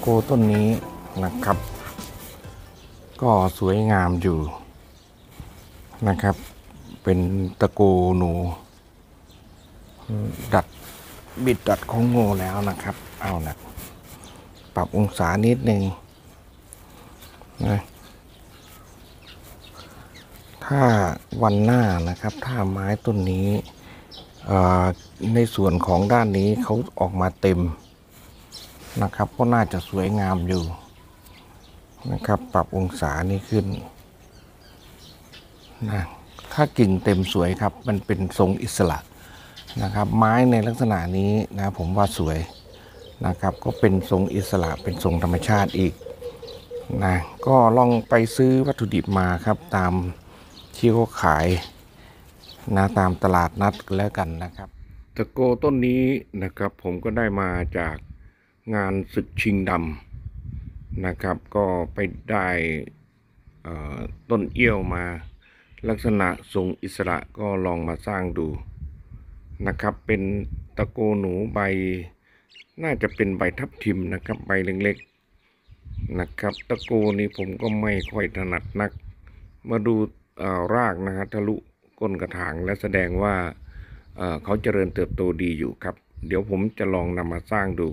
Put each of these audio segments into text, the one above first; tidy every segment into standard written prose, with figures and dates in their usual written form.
ต้นนี้นะครับก็สวยงามอยู่นะครับเป็นตะโกหนูดัดบิดดัดของโง่แล้วนะครับเอานะปรับองศานิดนึงนะถ้าวันหน้านะครับถ้าไม้ต้นนี้ในส่วนของด้านนี้เขาออกมาเต็มนะครับก็น่าจะสวยงามอยู่นะครับปรับองศานี้ขึ้นนะถ้ากิ่งเต็มสวยครับมันเป็นทรงอิสระนะครับไม้ในลักษณะนี้นะผมว่าสวยนะครับก็เป็นทรงอิสระเป็นทรงธรรมชาติอีกนะก็ลองไปซื้อวัตถุดิบมาครับตามที่เขาขายนะตามตลาดนัดแล้วกันนะครับตะโกต้นนี้นะครับผมก็ได้มาจากงานศึกชิงดำนะครับก็ไปได้ต้นเอี้ยวมาลักษณะทรงอิสระก็ลองมาสร้างดูนะครับเป็นตะโกหนูใบน่าจะเป็นใบทับทิมนะครับใบเล็กๆนะครับตะโกนี้ผมก็ไม่ค่อยถนัดนักมาดูรากนะครับทะลุก้นกระถางและแสดงว่าเขาเจริญเติบโตดีอยู่ครับเดี๋ยวผมจะลองนำมาสร้างดู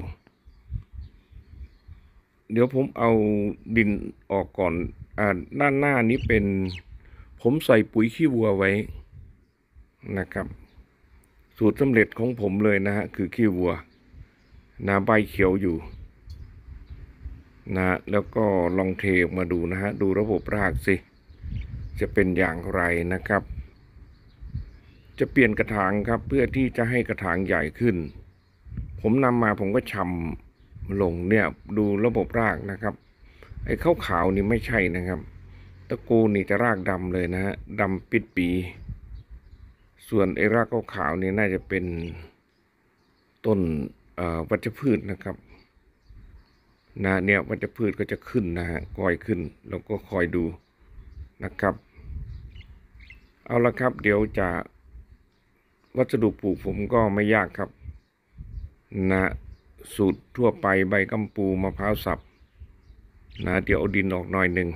เดี๋ยวผมเอาดินออกก่อนด้านหน้านี้เป็นผมใส่ปุ๋ยขี้วัวไว้นะครับสูตรสำเร็จของผมเลยนะฮะคือขี้วัวนะใบเขียวอยู่นะแล้วก็ลองเทออกมาดูนะฮะดูระบบรากสิจะเป็นอย่างไรนะครับจะเปลี่ยนกระถางครับเพื่อที่จะให้กระถางใหญ่ขึ้นผมนำมาผมก็ชำลงเนี่ยดูระบบรากนะครับไอ้ขาวๆนี่ไม่ใช่นะครับตะกูนี่จะรากดำเลยนะฮะดำปิดปีส่วนไอ้รากขาวๆนี่น่าจะเป็นต้นวัชพืชนะครับนะเนี่ยวัชพืชก็จะขึ้นนะฮะคอยขึ้นแล้วก็คอยดูนะครับเอาละครับเดี๋ยวจะวัสดุปลูกผมก็ไม่ยากครับนะสูตรทั่วไปใบกัมปูมะพร้าวสับนะเดี๋ยวเอาดินออกหน่อยหนึ่ง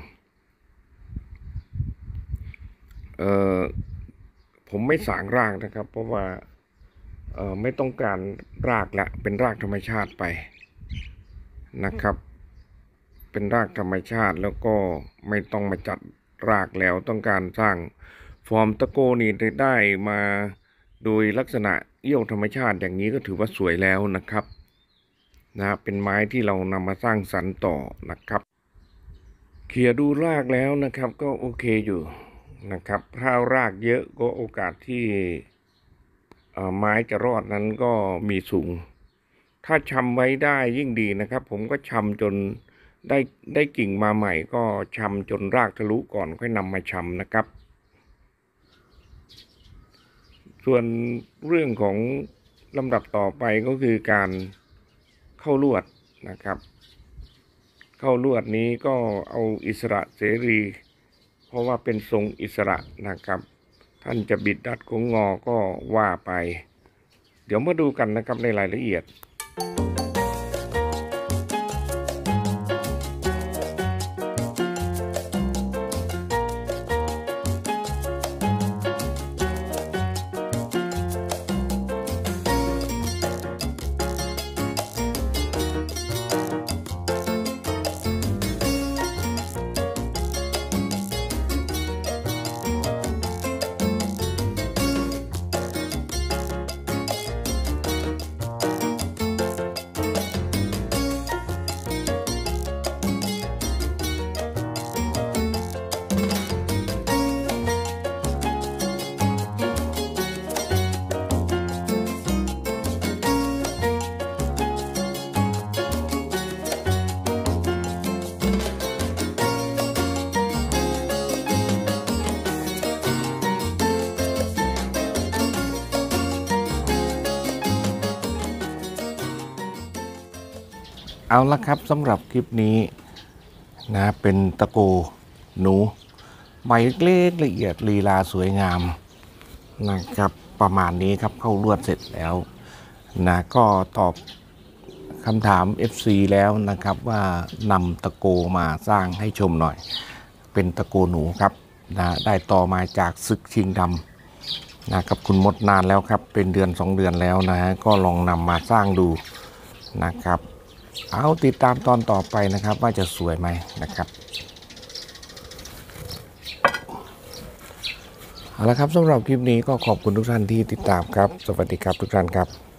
ผมไม่สางรากนะครับเพราะว่าไม่ต้องการรากละเป็นรากธรรมชาติไปนะครับเป็นรากธรรมชาติแล้วก็ไม่ต้องมาจัดรากแล้วต้องการสร้างฟอร์มตะโกนี่ได้มาโดยลักษณะเอี้ยวธรรมชาติอย่างนี้ก็ถือว่าสวยแล้วนะครับนะเป็นไม้ที่เรานำมาสร้างสรรค์ต่อนะครับเขี่ยดูรากแล้วนะครับก็โอเคอยู่นะครับถ้ารากเยอะก็โอกาสที่ไม้จะรอดนั้นก็มีสูงถ้าชำไว้ได้ยิ่งดีนะครับผมก็ชำจนได้กิ่งมาใหม่ก็ชำจนรากทะลุก่อนค่อยนำมาชำนะครับส่วนเรื่องของลำดับต่อไปก็คือการเข้าลวดนะครับเข้าลวดนี้ก็เอาอิสระเสรีเพราะว่าเป็นทรงอิสระนะครับท่านจะบิดดัดโค้งงอก็ว่าไปเดี๋ยวมาดูกันนะครับในรายละเอียดเอาละครับสำหรับคลิปนี้นะเป็นตะโกหนูใบเล็กละเอียดลีลาสวยงามนะครับประมาณนี้ครับเข้าลวดเสร็จแล้วนะก็ตอบคำถาม FC แล้วนะครับว่านำตะโกมาสร้างให้ชมหน่อยเป็นตะโกหนูครับนะได้ต่อมาจากศึกชิงดำนะครับคุณมดนานแล้วครับเป็นเดือน2 เดือนแล้วนะฮะก็ลองนำมาสร้างดูนะครับเอาติดตามตอนต่อไปนะครับว่าจะสวยไหมนะครับเอาละครับสำหรับคลิปนี้ก็ขอบคุณทุกท่านที่ติดตามครับสวัสดีครับทุกท่านครับ